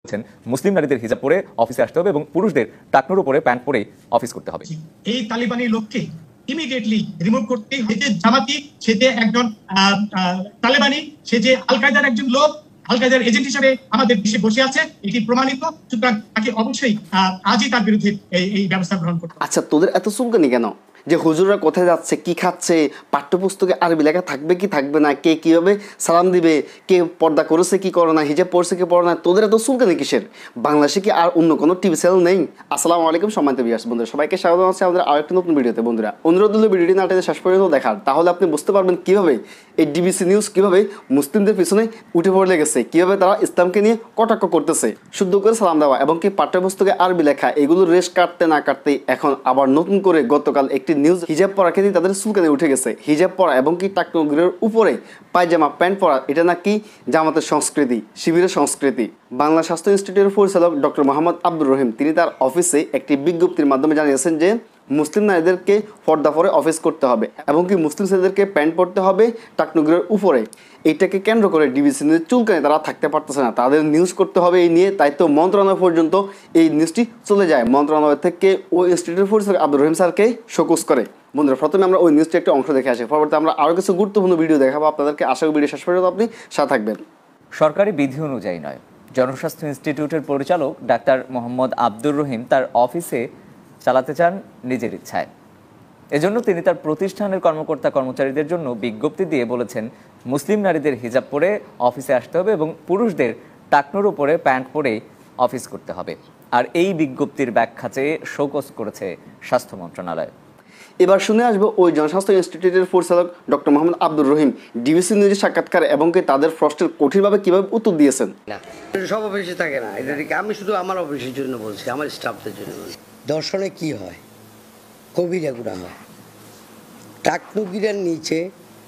মুসলিম নারীদের হিজাব পরে অফিসে আসতে হবে এবং পুরুষদের টাকনুর উপরে প্যান্ট পরে অফিস করতে হবে। এই তালিবানি লোককে ইমিডিয়েটলি রিমুভ করতে হবে। যে জামাতি সে যে একজন তালেবানি, সে যে আল কায়দার একজন লোক, আল কায়দার এজেন্ট হিসেবে আমাদের দেশে বসে আছে, এটি প্রমাণিত। সুতরাং তাকে অবশ্যই আজই তার বিরুদ্ধে এই ব্যবস্থা গ্রহণ করতে। আচ্ছা, তোদের এত চুলকানি কেন? যে হুজুররা কোথায় যাচ্ছে, কি খাচ্ছে, পাঠ্যপুস্তকে আরবি লেখা থাকবে কি থাকবে না, কে কিভাবে সালাম দিবে, কে পর্দা করেছে কি করে না, হিজাব পড়ছে কি পড়ে না, তোদের এত চুলকানি কিসের? বাংলাদেশে কি আর অন্য কোনো টিভি চ্যানেল নেই? আসসালামু আলাইকুম সম্মানিত ভিউয়ার্স, বন্ধুরা সবাইকে স্বাগত জানাচ্ছি আমাদের আরেকটি নতুন ভিডিওতে। বন্ধুরা, অনুরোধ হলো ভিডিওটি না টেনে শেষ পর্যন্ত দেখার, তাহলে আপনি বুঝতে পারবেন কিভাবে এই ডিবিসি নিউজ কিভাবে মুসলিমদের পিছনে উঠে পড়ে লেগেছে, কিভাবে তারা ইসলামকে নিয়ে কটাক্ষ করতেছে। শুদ্ধ করে সালাম দেওয়া এবং কি পাঠ্যপুস্তকে আরবি লেখা, এগুলোর রেশ কাটতে না কাটতে এখন আবার নতুন করে গতকাল একটি নিউজ হিজাব পরা তাদের চুলকানি উঠে গেছে। হিজাব পরা এবং কি টাকনুর উপরে পায়জামা প্যান্ট পরা, এটা নাকি জামাতের সংস্কৃতি, শিবিরের সংস্কৃতি। বাংলা স্বাস্থ্য ইনস্টিটিউটের পরিচালক ডক্টর মোহাম্মদ আব্দুর রহিম তিনি তার অফিসে একটি বিজ্ঞপ্তির মাধ্যমে জানিয়েছেন যে মুসলিম নারীদেরকে পর্দা পরে অফিস করতে হবে এবং কি মুসলিম ছেলেদেরকে প্যান্ট পরতে হবে টাকনুগুলোর উপরে। এইটাকে কেন্দ্র করে ডিবিসি নিউজ চুলকানি তারা থাকতে পারতেছে না, তাদের নিউজ করতে হবে এই নিয়ে। তাই তো মন্ত্রণালয় পর্যন্ত এই নিউজটি চলে যায়, মন্ত্রণালয় থেকে ওই ইনস্টিটিউটের পরিচালক আব্দুর রহিম স্যারকে শোকজ করে। বন্ধুরা, প্রথমে আমরা ওই নিউজটি একটা অংশ দেখে আসি, পরবর্তী আমরা আরও কিছু গুরুত্বপূর্ণ ভিডিও দেখাবো আপনাদেরকে। আশা করি ভিডিও শেষ পর্যন্ত আপনি সাথে থাকবেন। সরকারি বিধি অনুযায়ী নয়, জনস্বাস্থ্য ইনস্টিটিউটের পরিচালক ডাক্তার মোহাম্মদ আব্দুর রহিম তার অফিসে চালাতে চান নিজের ইচ্ছায়। এজন্য তিনি তার প্রতিষ্ঠানের কর্মকর্তা কর্মচারীদের জন্য বিজ্ঞপ্তি দিয়ে বলেছেন মুসলিম নারীদের হিজাব পরে অফিসে আসতে হবে এবং পুরুষদের টাকনুর উপরে প্যান্ট পরে অফিস করতে হবে। আর এই বিজ্ঞপ্তির ব্যাখ্যা চেয়ে শোকজ করেছে স্বাস্থ্য মন্ত্রণালয়। এবার শুনে আসবো ওই জনস্বাস্থ্য ইনস্টিটিউটের পরিচালক ডক্টর মোহাম্মদ আব্দুর রহিম ডিবিসি নিউজের সাক্ষাৎকার এবং কি তাদের প্রশ্নের কঠিনভাবে কীভাবে উত্তর দিয়েছেন। না, সব অফিসে থাকে না, এদেরকে আমি শুধু আমার অফিসের জন্য বলছি, আমার স্টাফদের জন্য বলছি। দর্শনে কি হয়, কবিরা গুণা হয়। টাকনুগিরার নিচে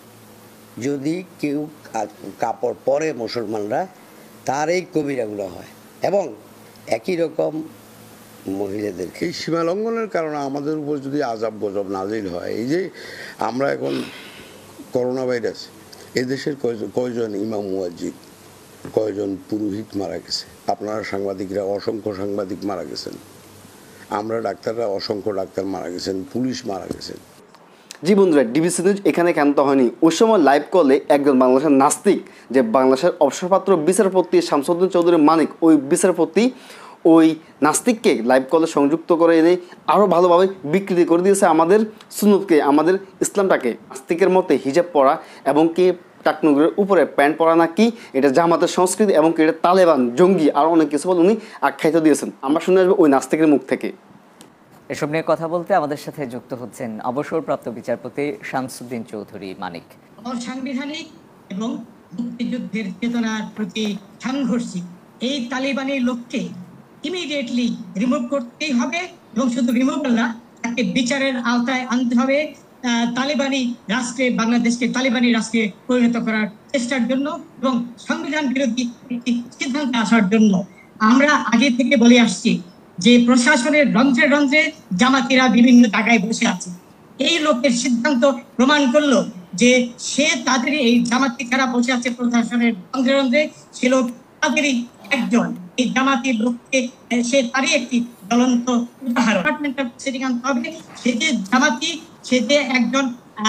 যদি কেউ কাপড় পরে মুসলমানরা, তার এই কবিরাগুলো হয় এবং একই রকম মহিলাদের। এই সীমা লঙ্ঘনের কারণে আমাদের উপর যদি আজাব গজব নাজিল হয়, এই যে আমরা এখন করোনা ভাইরাস, এদেশের কয়জন ইমাম মুয়াজ্জিন, কয়জন পুরোহিত মারা গেছে, আপনারা সাংবাদিকরা অসংখ্য সাংবাদিক মারা গেছেন, আমরা ডাক্তাররা অসংখ্য ডাক্তার মারা গেছেন, পুলিশ মারা গেছেন। জি বন্ধুরা, ডিবিসি নিউজ এখানে ক্ষান্ত হয়নি। ওই সময় লাইভ কলে একজন বাংলাদেশের নাস্তিক, যে বাংলাদেশের অবসরপ্রাপ্ত বিচারপতি শামসুদ্দিন চৌধুরী মানিক, ওই বিচারপতি ওই নাস্তিককে লাইভ কলে সংযুক্ত করে এনে আরও ভালোভাবে বিকৃতি করে দিয়েছে আমাদের সুন্নতকে, আমাদের ইসলামটাকে। নাস্তিকের মতে হিজাব পরা এবং কি টাকনুগুলোর উপরে প্যান্ট পরা নাকি এটা জামাতের সংস্কৃতি এবং কি এটা তালেবান, জঙ্গি, আরও অনেক কিছু বলে উনি আখ্যায়িত দিয়েছেন। আমরা শুনে আসবো ওই নাস্তিকের মুখ থেকে। এসব নিয়ে কথা বলতে আমাদের সাথে যুক্ত হচ্ছেন অবসরপ্রাপ্ত বিচারপতি শামসুদ্দিন চৌধুরী মানিক। অসাংবিধানিক এবং মুক্তিযুদ্ধের চেতনার প্রতি সাংঘর্ষিক এই তালিবানি লোককে ইমিডিয়েটলি রিমুভ করতেই হবে এবং শুধু রিমুভ না, তাকে বিচারের আওতায় আনতে হবে। তালিবানি রাষ্ট্রে, বাংলাদেশকে তালিবানি রাষ্ট্রে পরিণত করার চেষ্টার জন্য এবং সংবিধান বিরোধী একটি সিদ্ধান্তে আসার জন্য আমরা আগে থেকে বলে আসছি যে প্রশাসনের রন্ধ্রে রন্ধ্রে জামাতিরা বিভিন্ন জায়গায় বসে আছে। এই লোকের সিদ্ধান্ত প্রমাণ করলো যে সে তাদের এই জামাতি যারা বসে আছে প্রশাসনের রন্ধ্রে রন্ধ্রে, সে লোক তাদেরই একজন। এই জামাতির লোককে সে তারই একটি জ্বলন্ত উদাহরণ। সেটি আনতে হবে। সে যে জামাতি, সে যে একজন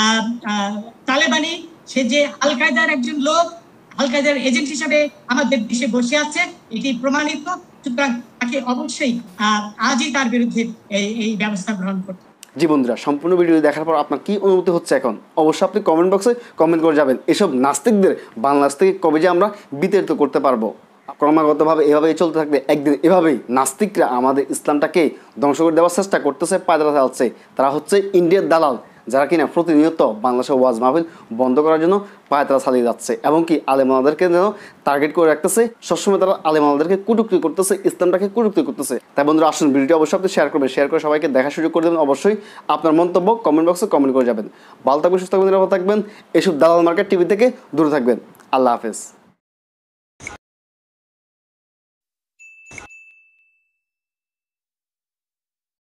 তালেবানি, সে যে আল কায়দার একজন লোক, আল কায়দার এজেন্ট হিসাবে আমাদের দেশে বসে আছে, এটি প্রমাণিত। সুতরাং তাকে অবশ্যই আজই তার বিরুদ্ধে এই ব্যবস্থা গ্রহণ করতে। জি বন্ধুরা, সম্পূর্ণ ভিডিও দেখার পর আপনার কি অনুভূতি হচ্ছে এখন অবশ্যই আপনি কমেন্ট বক্সে কমেন্ট করে যাবেন। এসব নাস্তিকদের বাংলাদেশ থেকে কবে যে আমরা বিতাড়িত করতে পারবো? ক্রমাগতভাবে এভাবেই চলতে থাকলে একদিন এভাবেই নাস্তিকরা আমাদের ইসলামটাকে ধ্বংস করে দেওয়ার চেষ্টা করতেছে, পায়তারা চালাচ্ছে। তারা হচ্ছে ইন্ডিয়ার দালাল, যারা কিনা প্রতিনিয়ত বাংলাদেশের ওয়াজ মাহফিল বন্ধ করার জন্য পায়তারা চালিয়ে যাচ্ছে এবং কি আলেমাদেরকে যেন টার্গেট করে রাখতেছে। সবসময় তারা আলেমাদেরকে কটূক্তি করতেছে, ইসলামটাকে কটূক্তি করতেছে। তাই বন্ধুরা, আসুন ভিডিওটি অবশ্যই আপনি শেয়ার করবেন, শেয়ার করে সবাইকে দেখার সুযোগ করে দেবেন। অবশ্যই আপনার মন্তব্য কমেন্ট বক্সে কমেন্ট করে যাবেন। ভালো থাকবেন, সুস্থ থাকবেন, নিরাপদ থাকবেন। এইসব দালাল মার্কেট টিভি থেকে দূরে থাকবেন। আল্লাহ হাফেজ।